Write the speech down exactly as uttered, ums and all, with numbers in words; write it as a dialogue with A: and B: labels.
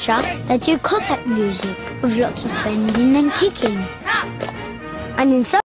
A: Russia, they do Cossack music with lots of bending and kicking. And in some